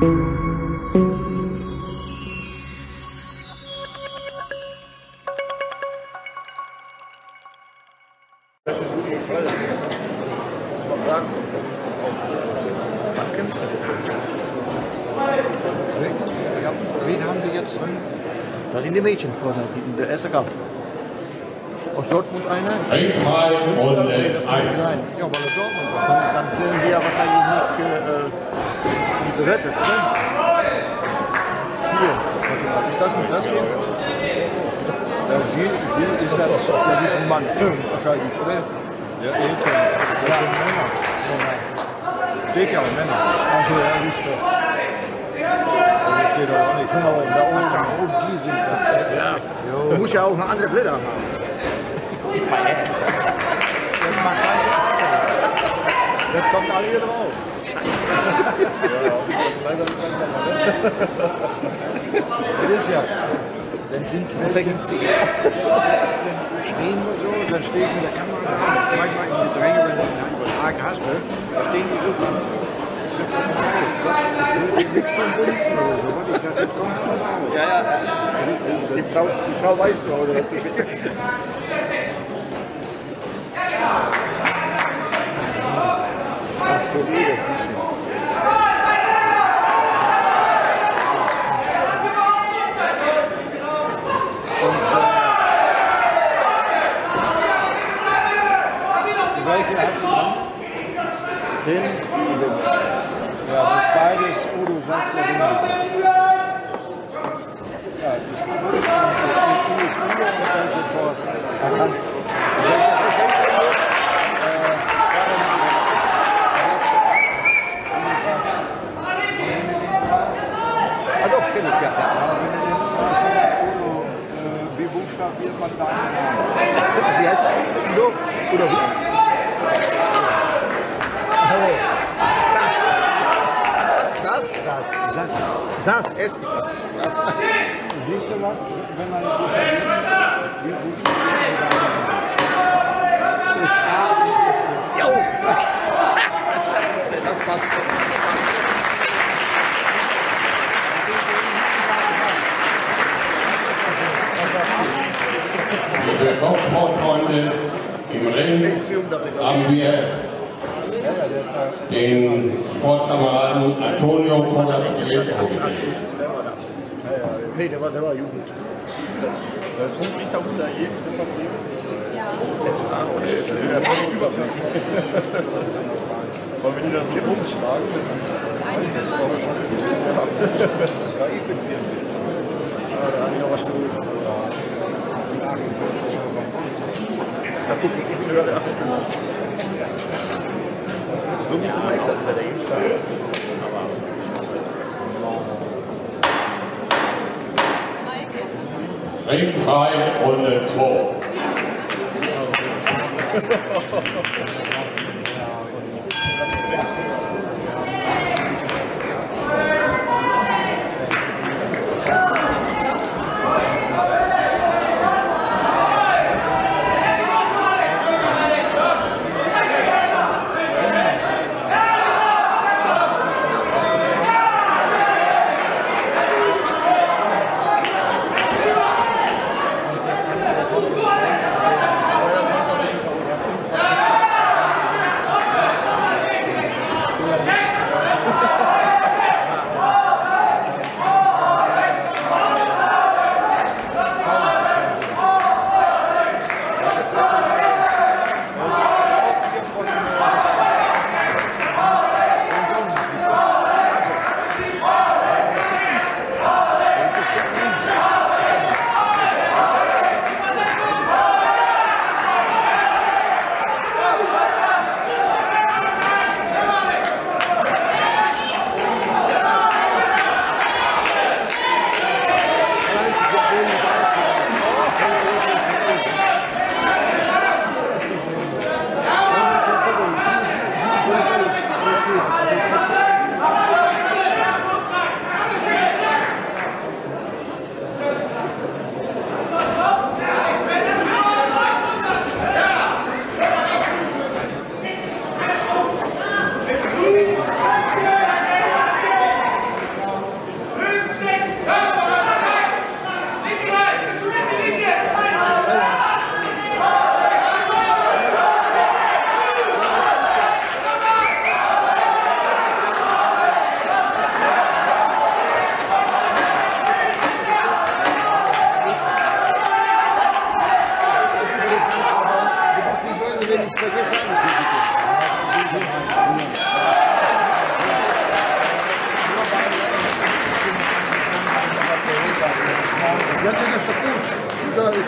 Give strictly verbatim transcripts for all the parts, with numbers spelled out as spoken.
Wen haben Sie jetzt drin? Da sind die Mädchen vorne, der erste Kampf. Aus Dortmund einer? Ein, zwei und Nee, das kann nicht eins. sein. Ja, weil er Dortmund war. Dann werden die ja wahrscheinlich nicht, äh, nicht bewertet, oder? Hier, warte mal, ist das nicht das hier? Ja, die, die ist ja das, das ist ein Mann, wahrscheinlich, oder? Ja, Mädchen. Das sind Männer. Steht ja auch Männer. Also, ja, siehst du. Da steht doch auch nicht Frauen. Da oben, da oben, die sind das. Ja. Du musst ja auch eine andere Blätter haben. Das macht keinen Spaß. Das kommt alle hier drauf. Das ist ja. Dann sind wir stehen wir so, dann steht mit der Kamera da, manchmal in Gedränge, wenn ich einen Übertrag haspel, da stehen die so dran. Ich sag, das ist ich will nichts von Bunzen oder so. Ich sag, das kommt schon raus. Ja, ja, die Frau, die Frau weiß doch, oder dazu. Ach, Kollege, welche hast du dran? Den? Ja, das ist beides Udo Satzler. Ja, das ist Udo Udo und das ist Thorsten. Aha. Ah doch, kenn ich, ja. Wie buchstabiert man da? Wie heißt er? Udo? Udo? Das, das, das, das, es ist das. Siehst du was, wenn man so stabil wie Jo! Das passt. Liebe Boxsportfreunde, im Ring haben wir den Sportkameraden Antonio Conapietro gewählt. Nee, der war, der war Jugend. Das ist nicht aus der Jugend verblieben. Ja. Letzten Jahr oder ist er wollen wir die dann so rumschlagen? Nein, das war schon. Ja, ich bin vierundvierzig. Ja, da habe ich noch was zu tun. Da guck ich nicht mehr. So wie Mike, das wäre der Jüngste. Ring zwei, Runde zwei.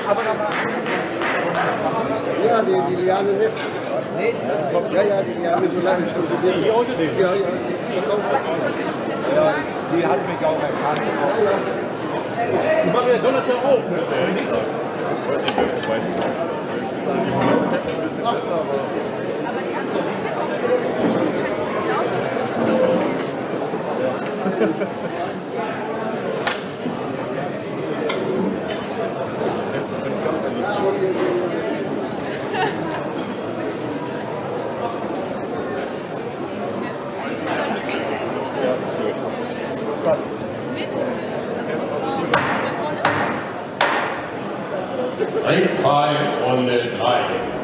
Ja, die, die Liane Neff. Nee? Ja, ja, die Liane so lange schon studiert. Die oder die? Ja, ja. Ja, die hat mich auch erkannt. Ja, ja. Die machen ja Donnerstag auch, ne? Ring zwei, Runde drei.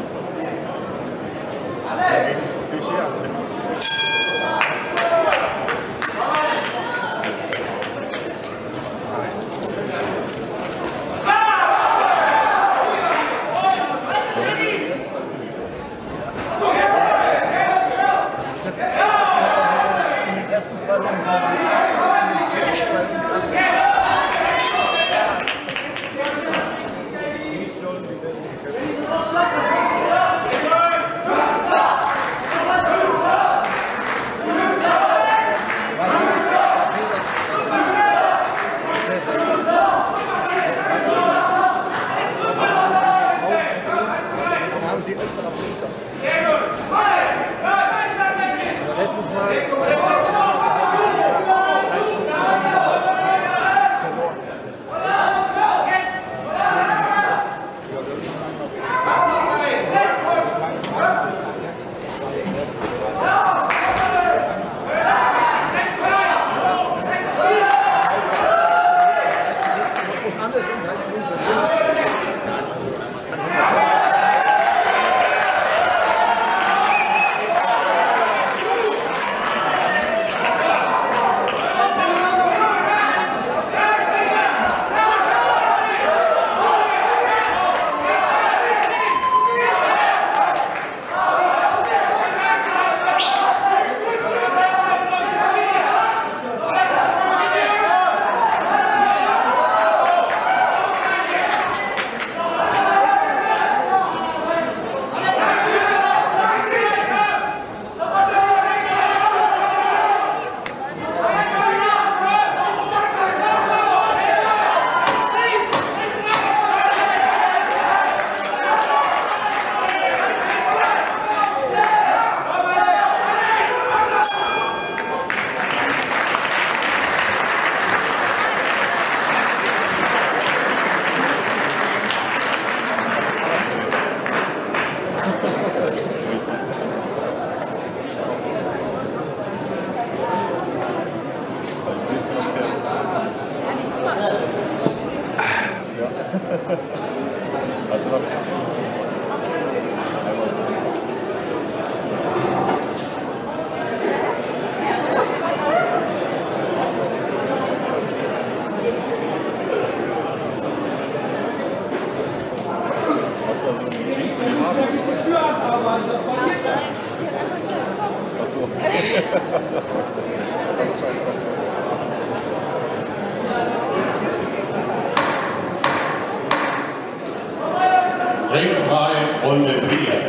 Ring zwei, Runde vier.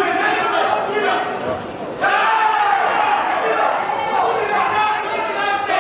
Ja.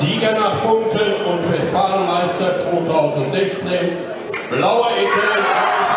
Sieger nach Punkten und Westfalenmeister zweitausendsechzehn, Blaue Ecke.